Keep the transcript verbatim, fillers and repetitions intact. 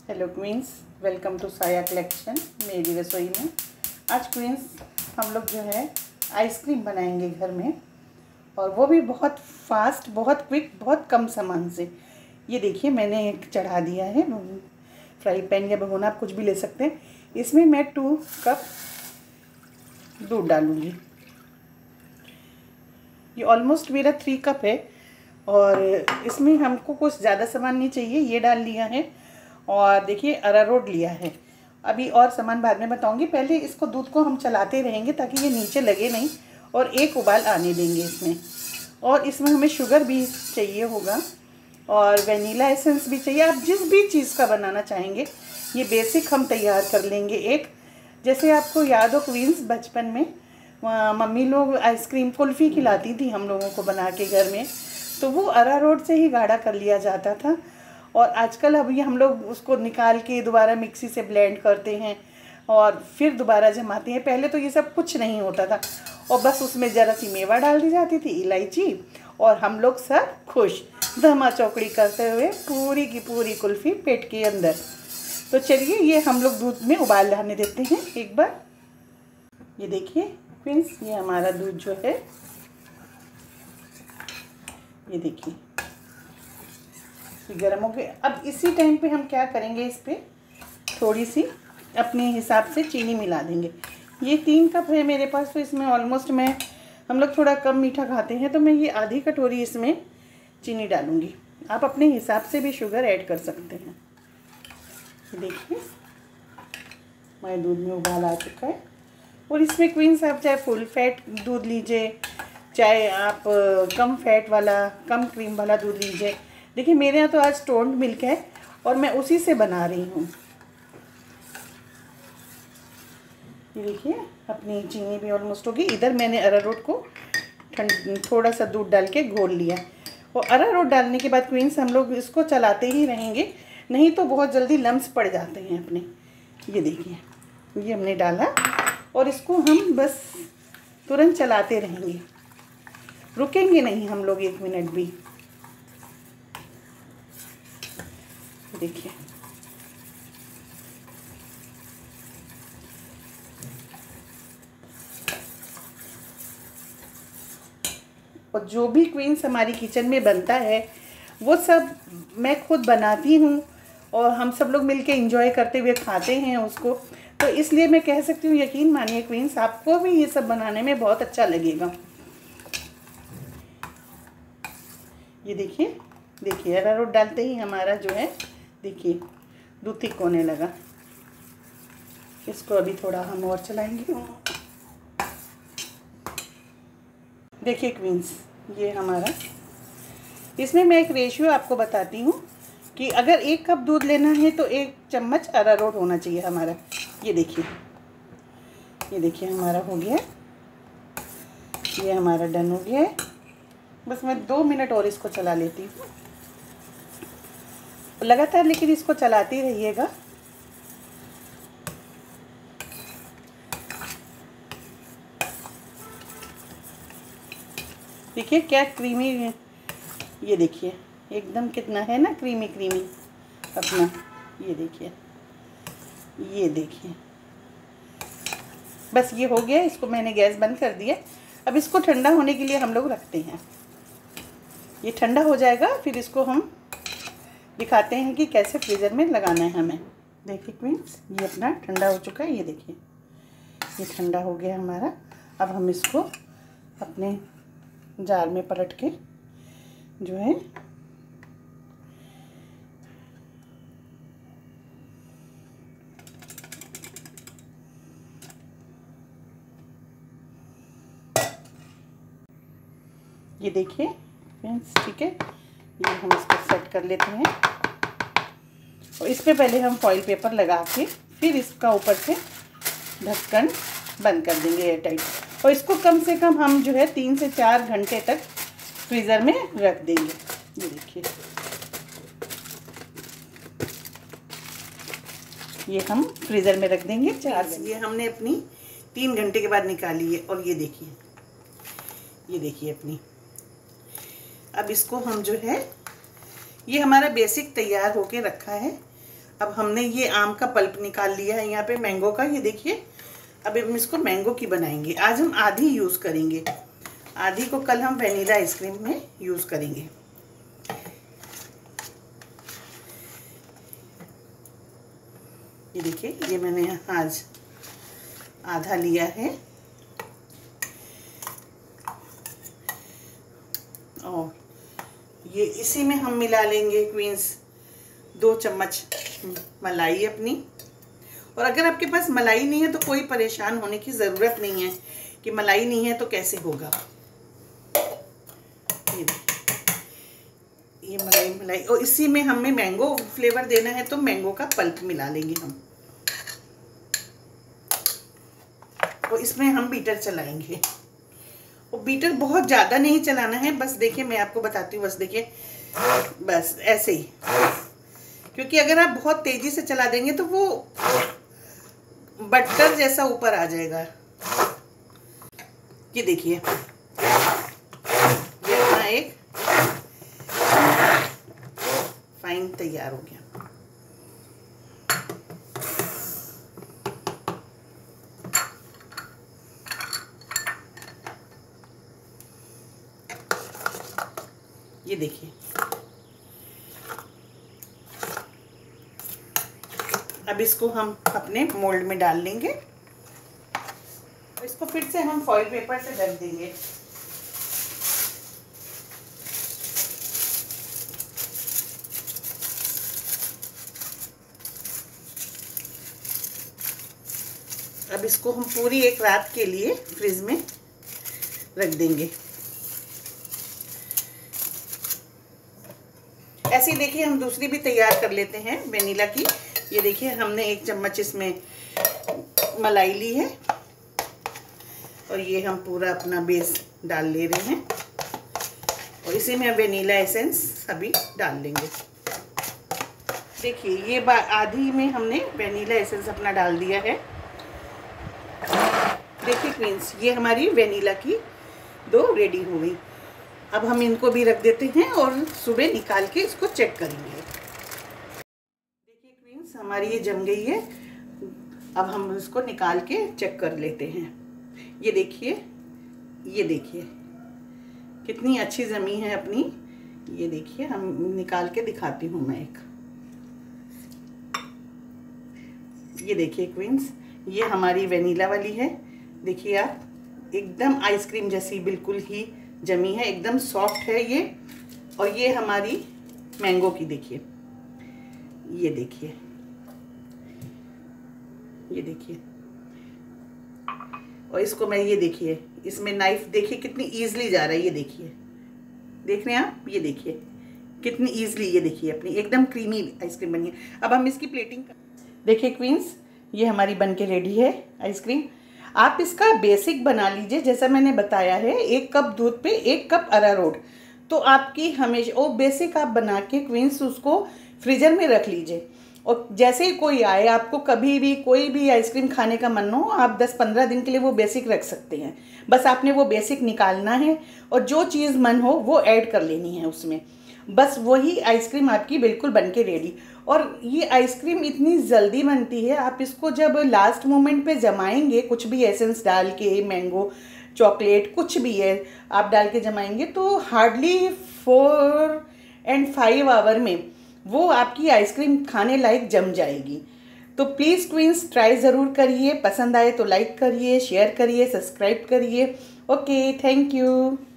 Hello queens, welcome to Saya collection. मेरी रसोई में आज क्वींस हम लोग जो है आइसक्रीम बनाएंगे घर में, और वो भी बहुत फास्ट, बहुत क्विक, बहुत कम सामान से। ये देखिए, मैंने एक चढ़ा दिया है फ्राई पैन या भगोना, आप कुछ भी ले सकते हैं। इसमें मैं टू कप दूध डालूँगी। ये ऑलमोस्ट मेरा थ्री कप है, और इसमें हमको कुछ ज़्यादा सामान नहीं चाहिए। ये डाल लिया है, और देखिए अरारोट लिया है। अभी और सामान बाद में बताऊंगी। पहले इसको दूध को हम चलाते रहेंगे ताकि ये नीचे लगे नहीं, और एक उबाल आने देंगे इसमें। और इसमें हमें शुगर भी चाहिए होगा, और वनीला एसेंस भी चाहिए। आप जिस भी चीज़ का बनाना चाहेंगे, ये बेसिक हम तैयार कर लेंगे। एक जैसे आपको याद हो क्वींस, बचपन में मम्मी लोग आइसक्रीम कुल्फ़ी खिलाती थी हम लोगों को बना के घर में, तो वो अरारोट से ही गाढ़ा कर लिया जाता था। और आजकल अभी हम लोग उसको निकाल के दोबारा मिक्सी से ब्लेंड करते हैं और फिर दोबारा जमाते हैं। पहले तो ये सब कुछ नहीं होता था, और बस उसमें ज़रा सी मेवा डाल दी जाती थी, इलायची, और हम लोग सब खुश धमा चौकड़ी करते हुए पूरी की पूरी कुल्फ़ी पेट के अंदर। तो चलिए, ये हम लोग दूध में उबाल आने देते हैं एक बार। ये देखिए फ्रेंड्स, ये हमारा दूध जो है, ये देखिए गर्म हो गए। अब इसी टाइम पे हम क्या करेंगे, इस पर थोड़ी सी अपने हिसाब से चीनी मिला देंगे। ये तीन कप है मेरे पास, तो इसमें ऑलमोस्ट मैं हम लोग थोड़ा कम मीठा खाते हैं, तो मैं ये आधी कटोरी इसमें चीनी डालूँगी। आप अपने हिसाब से भी शुगर ऐड कर सकते हैं। देखिए हमारे दूध में उबाल आ चुका है। और इसमें क्वींस आप चाहे फुल फैट दूध लीजिए, चाहे आप कम फैट वाला, कम क्रीम वाला दूध लीजिए। देखिए मेरे यहाँ तो आज टोन्ड मिल्क है, और मैं उसी से बना रही हूँ। ये देखिए अपनी चीनी भी ऑलमोस्ट होगी। इधर मैंने अरारोट को ठंड थोड़ा सा दूध डाल के घोल लिया। और अरारोट डालने के बाद क्वींस हम लोग इसको चलाते ही रहेंगे, नहीं तो बहुत जल्दी लम्स पड़ जाते हैं अपने। ये देखिए, ये हमने डाला, और इसको हम बस तुरंत चलाते रहेंगे, रुकेंगे नहीं हम लोग एक मिनट भी। देखिए और जो भी क्वींस हमारी किचन में बनता है, वो सब मैं खुद बनाती हूँ, और हम सब लोग मिलके एंजॉय करते हुए खाते हैं उसको। तो इसलिए मैं कह सकती हूँ, यकीन मानिए क्वींस, आपको भी ये सब बनाने में बहुत अच्छा लगेगा। ये देखिए देखिए अरारोट डालते ही हमारा जो है, देखिए दूध थिक होने लगा। इसको अभी थोड़ा हम और चलाएंगे। देखिए क्वींस, ये हमारा, इसमें मैं एक रेशियो आपको बताती हूँ कि अगर एक कप दूध लेना है तो एक चम्मच अरारोट होना चाहिए हमारा। ये देखिए ये देखिए हमारा हो गया, ये हमारा डन हो गया है। बस मैं दो मिनट और इसको चला लेती हूँ लगातार, लेकिन इसको चलाते रहिएगा। देखिए क्या क्रीमी, ये देखिए एकदम कितना है ना क्रीमी क्रीमी अपना। ये देखिए ये देखिए बस ये हो गया। इसको मैंने गैस बंद कर दिया। अब इसको ठंडा होने के लिए हम लोग रखते हैं। ये ठंडा हो जाएगा, फिर इसको हम दिखाते हैं कि कैसे फ्रीज़र में लगाना है हमें। देखिए क्वींस, ये अपना ठंडा हो चुका है। ये देखिए ये ठंडा हो गया हमारा। अब हम इसको अपने जार में पलट के जो है ये देखिए फ्रेंड्स, ठीक है, ये हम इसको सेट कर लेते हैं। और इस पर पहले हम फॉइल पेपर लगा के फिर इसका ऊपर से ढक्कन बंद कर देंगे एयर टाइट। और इसको कम से कम हम जो है तीन से चार घंटे तक फ्रीज़र में रख देंगे। ये देखिए ये हम फ्रीज़र में रख देंगे चार। ये हमने अपनी तीन घंटे के बाद निकाली है, और ये देखिए ये देखिए अपनी। अब इसको हम जो है, ये हमारा बेसिक तैयार होके रखा है। अब हमने ये आम का पल्प निकाल लिया है यहाँ पे मैंगो का, ये देखिए। अब हम इसको मैंगो की बनाएंगे। आज हम आधी यूज़ करेंगे, आधी को कल हम वेनिला आइसक्रीम में यूज़ करेंगे। ये देखिए, ये मैंने आज आधा लिया है और ये इसी में हम मिला लेंगे क्वींस दो चम्मच मलाई अपनी। और अगर आपके पास मलाई नहीं है तो कोई परेशान होने की ज़रूरत नहीं है कि मलाई नहीं है तो कैसे होगा। ये ये मलाई मलाई और इसी में हमें मैंगो फ्लेवर देना है तो मैंगो का पल्प मिला लेंगे हम। और इसमें हम बीटर चलाएंगे। और बीटर बहुत ज़्यादा नहीं चलाना है, बस देखिए मैं आपको बताती हूँ, बस देखिए, बस ऐसे ही। क्योंकि अगर आप बहुत तेज़ी से चला देंगे तो वो बटर जैसा ऊपर आ जाएगा। ये देखिए, ये अपना एक फाइन तैयार हो गया। ये देखिए, अब इसको हम अपने मोल्ड में डाल लेंगे। इसको फिर से हम फॉइल पेपर से ढक देंगे। अब इसको हम पूरी एक रात के लिए फ्रिज में रख देंगे। ऐसे ही देखिए हम दूसरी भी तैयार कर लेते हैं वेनिला की। ये देखिए, हमने एक चम्मच इसमें मलाई ली है और ये हम पूरा अपना बेस डाल ले रहे हैं और इसी में वेनिला एसेंस अभी डाल लेंगे। देखिए, ये आधी में हमने वेनिला एसेंस अपना डाल दिया है। देखिए क्वींस, ये हमारी वेनिला की दो रेडी हो गई। अब हम इनको भी रख देते हैं और सुबह निकाल के इसको चेक करेंगे। देखिए क्वींस, हमारी ये जम गई है। अब हम इसको निकाल के चेक कर लेते हैं। ये देखिए, ये देखिए कितनी अच्छी जमी है अपनी। ये देखिए, हम निकाल के दिखाती हूँ मैं एक। ये देखिए क्वींस, ये हमारी वेनिला वाली है। देखिए आप, एकदम आइसक्रीम जैसी बिल्कुल ही जमी है, एकदम सॉफ्ट है ये। और ये हमारी मैंगो की देखिए, ये देखिए, ये देखिए। और इसको मैं, ये देखिए, इसमें नाइफ देखिए कितनी इजीली जा रहा है। ये देखिए, देख रहे हैं आप, ये देखिए कितनी इजीली, ये देखिए अपनी एकदम क्रीमी आइसक्रीम बनी है। अब हम इसकी प्लेटिंग कर, देखिए क्वींस, ये हमारी बन के रेडी है आइसक्रीम। आप इसका बेसिक बना लीजिए जैसा मैंने बताया है, एक कप दूध पे एक कप अरारोट। तो आपकी हमेशा वो बेसिक आप बना के क्वींस उसको फ्रीजर में रख लीजिए। और जैसे ही कोई आए, आपको कभी भी कोई भी आइसक्रीम खाने का मन हो, आप दस पंद्रह दिन के लिए वो बेसिक रख सकते हैं। बस आपने वो बेसिक निकालना है और जो चीज़ मन हो वो ऐड कर लेनी है उसमें। बस वही आइसक्रीम आपकी बिल्कुल बन के रेडी। और ये आइसक्रीम इतनी जल्दी बनती है, आप इसको जब लास्ट मोमेंट पे जमाएंगे, कुछ भी एसेंस डाल के, मैंगो, चॉकलेट, कुछ भी है आप डाल के जमाएंगे, तो hardly four and five hour में वो आपकी आइसक्रीम खाने लायक जम जाएगी। तो प्लीज़ क्वींस, ट्राई ज़रूर करिए। पसंद आए तो लाइक करिए, शेयर करिए, सब्सक्राइब करिए। Okay, thank you.